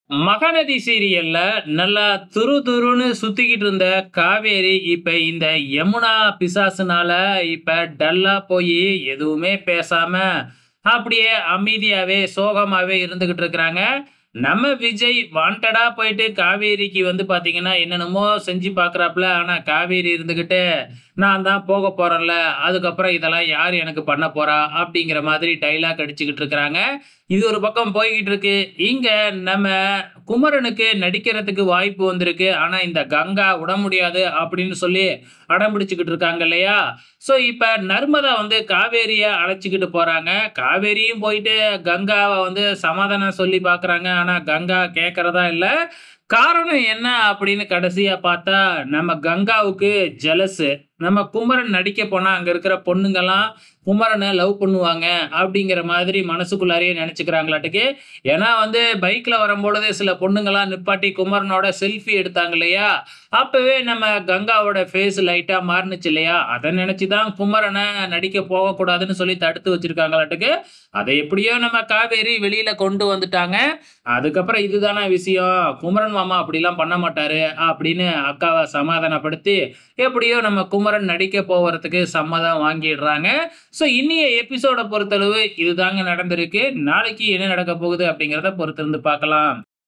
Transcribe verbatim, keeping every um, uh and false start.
மகாநதி சீரியல்ல நல்லா துரு துருன்னு சுத்திக்கிட்டு இருந்த காவேரி இப்ப இந்த யமுனா பிசாசுனால இப்ப டல்லா போய் எதுவுமே பேசாம அப்படியே அமைதியாவே சோகமாவே இருந்துகிட்டு இருக்கிறாங்க. நம்ம விஜய் வாண்டடா போயிட்டு காவேரிக்கு வந்து பாத்தீங்கன்னா என்னென்னமோ செஞ்சு பாக்குறாப்புல. ஆனா காவேரி இருந்துகிட்டு நான் தான் போக போறேன்ல, அதுக்கப்புறம் இதெல்லாம் யார் எனக்கு பண்ண போறா அப்படிங்கிற மாதிரி டைலாக் அடிச்சுக்கிட்டு இருக்கிறாங்க. இது ஒரு பக்கம் போய்கிட்டு இருக்கு. இங்க நம்ம குமரனுக்கு நடிக்கிறதுக்கு வாய்ப்பு வந்திருக்கு. ஆனா இந்த கங்கா விட முடியாது அப்படின்னு சொல்லி அடம் பிடிச்சுக்கிட்டு இருக்காங்க இல்லையா? ஸோ இப்ப நர்மதா வந்து காவேரிய அழைச்சுக்கிட்டு போறாங்க. காவேரியும் போயிட்டு கங்காவ வந்து சமாதானம் சொல்லி பார்க்குறாங்க. ஆனா கங்கா கேட்கறதா இல்ல. காரணம் என்ன அப்படின்னு கடைசியா பார்த்தா, நம்ம கங்காவுக்கு ஜெலஸு. நம்ம குமரன் நடிக்க போனா அங்க இருக்கிற பொண்ணுங்கலாம் குமரன லவ் பண்ணுவாங்க அப்படிங்கிற மாதிரி மனசுக்குள்ளாரையே நெனச்சுக்கிறாங்களாட்டுக்கு. ஏன்னா வந்து பைக்ல வரும்பொழுது சில பொண்ணுங்கலாம் நிப்பாட்டி குமரனோட செல்ஃபி எடுத்தாங்க இல்லையா? அப்பவே நம்ம கங்காவோட ஃபேஸ் லைட்டா மாறுனுச்சு இல்லையா? அத நெனச்சு தான் குமரன நடிக்க போகக்கூடாதுன்னு சொல்லி தடுத்து வச்சிருக்காங்களாட்டுக்கு. அத எப்படியோ நம்ம காவேரி வெளியில கொண்டு வந்துட்டாங்க. அதுக்கப்புறம் இதுதான விஷயம். குமரன் மாமா அப்படிலாம் பண்ண மாட்டாரு அப்படின்னு அக்காவ சமாதானப்படுத்தி, எப்படியோ நம்ம குமரன் நடிக்க போவறதுக்கு சம்மதம் வாங்கிடுறாங்க. ஸோ இன்னிய எபிசோட பொறுத்தளவு இதுதாங்க நடந்திருக்கு. நாளைக்கு என்ன நடக்க போகுது அப்படிங்கிறத பொறுத்திருந்து பார்க்கலாம்.